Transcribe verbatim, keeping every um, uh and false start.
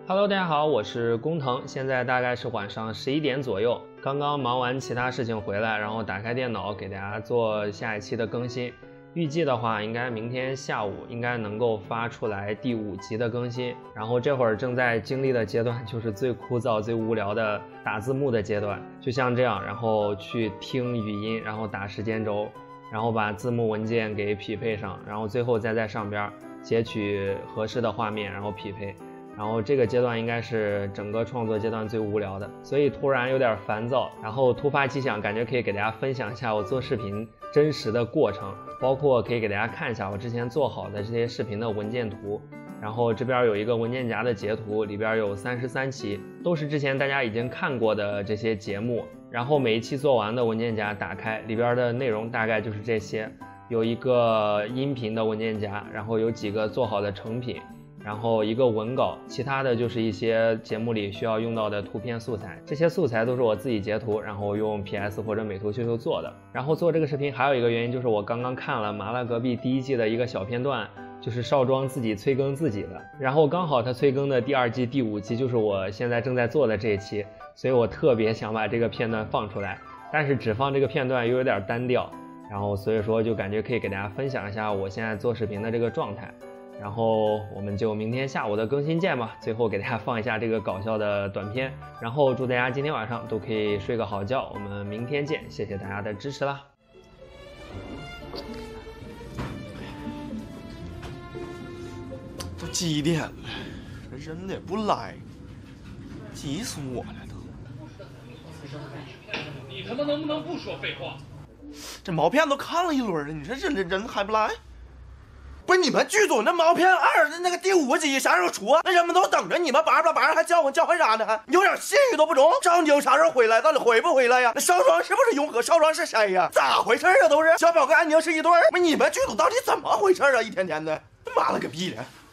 Hello， 大家好，我是工藤，现在大概是晚上十一点左右，刚刚忙完其他事情回来，然后打开电脑给大家做下一期的更新。预计的话，应该明天下午应该能够发出来第五集的更新。然后这会儿正在经历的阶段就是最枯燥、最无聊的打字幕的阶段，就像这样，然后去听语音，然后打时间轴，然后把字幕文件给匹配上，然后最后再在上边截取合适的画面，然后匹配。然后这个阶段应该是整个创作阶段最无聊的，所以突然有点烦躁，然后突发奇想，感觉可以给大家分享一下我做视频真实的过程，包括可以给大家看一下我之前做好的这些视频的文件图。然后这边有一个文件夹的截图，里边有三十三期，都是之前大家已经看过的这些节目。然后每一期做完的文件夹打开，里边的内容大概就是这些，有一个音频的文件夹，然后有几个做好的成品，然后一个文稿，其他的就是一些节目里需要用到的图片素材，这些素材都是我自己截图，然后用 P S 或者美图秀秀做的。然后做这个视频还有一个原因就是我刚刚看了麻辣隔壁第一季的一个小片段，就是少庄自己催更自己的，然后刚好他催更的第二季第五期就是我现在正在做的这一期，所以我特别想把这个片段放出来，但是只放这个片段又有点单调，然后所以说就感觉可以给大家分享一下我现在做视频的这个状态。然后我们就明天下午的更新见吧。最后给大家放一下这个搞笑的短片，然后祝大家今天晚上都可以睡个好觉，我们明天见，谢谢大家的支持啦。 都几点了，人也不来，急死我了都。 你他妈能不能不说废话？ 这毛片都看了一轮了，你说这人人还不来？不是你们剧组那毛片二的那个第五集啥时候出啊？那人们都等着你们，叭叭叭还叫唤叫唤啥呢？有点信誉都不中。赵宁啥时候回来？到底回不回来呀？那少庄是不是永和？少庄是谁呀？咋回事啊？都是小宝跟安宁是一对儿？你们剧组到底怎么回事啊？一天天的，妈了个逼的！